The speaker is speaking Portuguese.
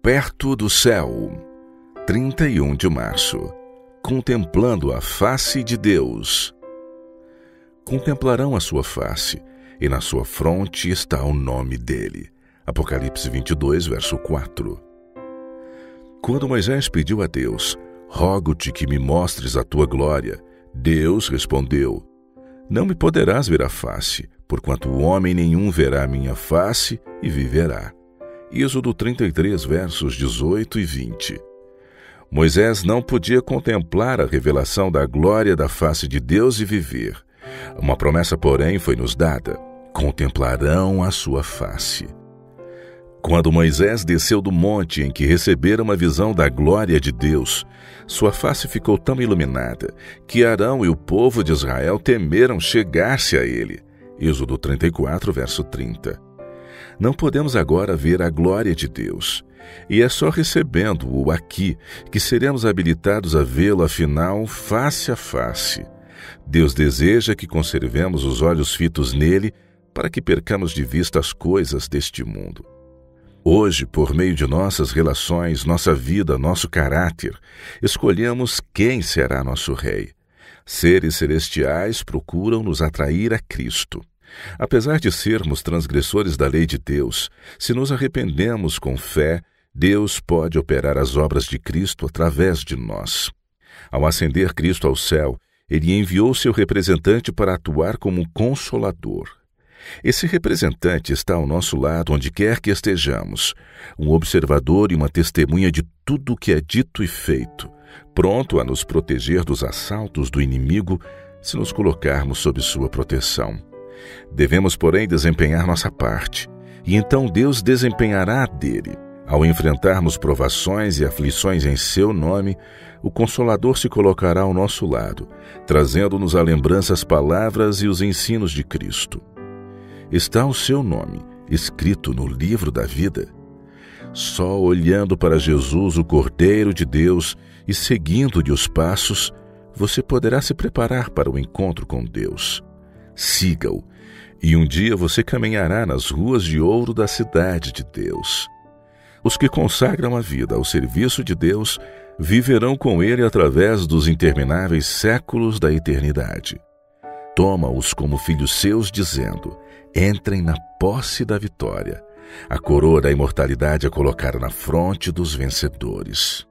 Perto do céu, 31 de março. Contemplando a face de Deus. Contemplarão a sua face, e na sua fronte está o nome dele. Apocalipse 22, verso 4. Quando Moisés pediu a Deus: rogo-te que me mostres a tua glória, Deus respondeu: não me poderás ver a face, porquanto homem nenhum verá a minha face e viverá. Êxodo 33, versos 18 e 20. Moisés não podia contemplar a revelação da glória da face de Deus e viver. Uma promessa, porém, foi nos dada: contemplarão a sua face. Quando Moisés desceu do monte em que recebera uma visão da glória de Deus, sua face ficou tão iluminada que Arão e o povo de Israel temeram chegar-se a ele. Êxodo 34, verso 30. Não podemos agora ver a glória de Deus, e é só recebendo-o aqui que seremos habilitados a vê-lo, afinal, face a face. Deus deseja que conservemos os olhos fitos nele para que percamos de vista as coisas deste mundo. Hoje, por meio de nossas relações, nossa vida, nosso caráter, escolhemos quem será nosso rei. Seres celestiais procuram nos atrair a Cristo. Apesar de sermos transgressores da lei de Deus, se nos arrependemos com fé, Deus pode operar as obras de Cristo através de nós. Ao ascender Cristo ao céu, ele enviou seu representante para atuar como consolador. Esse representante está ao nosso lado onde quer que estejamos, um observador e uma testemunha de tudo o que é dito e feito, pronto a nos proteger dos assaltos do inimigo se nos colocarmos sob sua proteção. Devemos, porém, desempenhar nossa parte, e então Deus desempenhará a dele. Ao enfrentarmos provações e aflições em seu nome, o Consolador se colocará ao nosso lado, trazendo-nos à lembrança as palavras e os ensinos de Cristo. Está o seu nome escrito no livro da vida? Só olhando para Jesus, o Cordeiro de Deus, e seguindo-lhe os passos, você poderá se preparar para o encontro com Deus. Siga-o, e um dia você caminhará nas ruas de ouro da cidade de Deus. Os que consagram a vida ao serviço de Deus viverão com ele através dos intermináveis séculos da eternidade. Toma-os como filhos seus, dizendo: entrem na posse da vitória. A coroa da imortalidade é colocada na fronte dos vencedores.